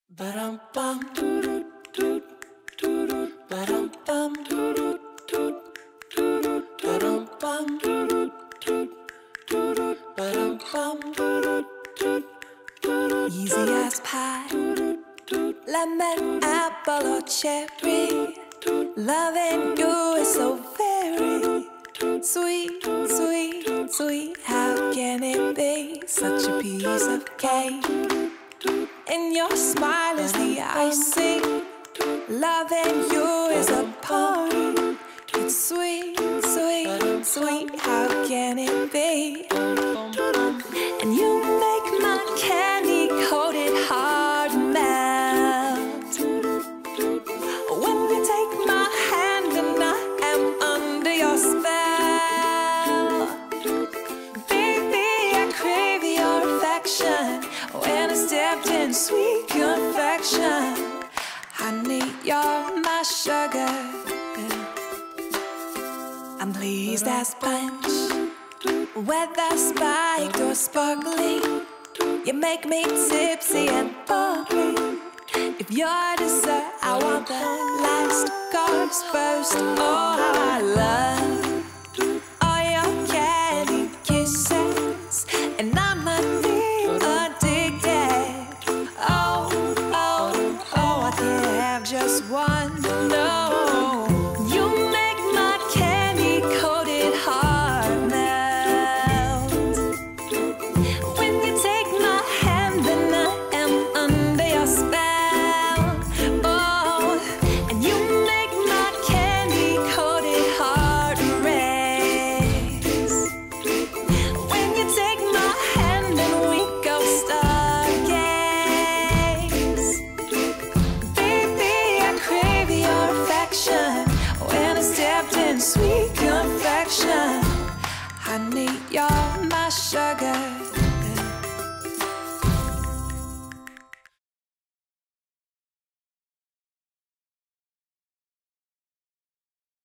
Ba-dum-bum, doo-doo, doo-doo, ba-dum-bum, doo-doo, doo-doo, ba-dum-bum, doo-doo, doo-doo, ba-dum-bum, doo-doo, doo-doo. Easy as pie, lemon, apple or cherry. Loving you is so very sweet, sweet, sweet. How can it be such a piece of cake? And your smile is the icing. Loving you is a party. It's sweet, sweet, sweet. How can it be? And you make my candy-coated heart melt. When you take my hand and I am under your spell. Baby, I crave your affection. When I stepped in sweet confection, honey, you're my sugar. I'm pleased as punch, whether spiked or sparkling. You make me tipsy and bubbly. If you're dessert, I want the last course first. Oh, how I love all your candy kisses, and I'm addicted. I can't have just one, no. You make my candy-coated heart melt. When you take my hand and I am under your spell. Oh, and you make my candy-coated heart race. When you take my hand and we go stargaze. When I stepped in sweet confection, honey, you're my sugar.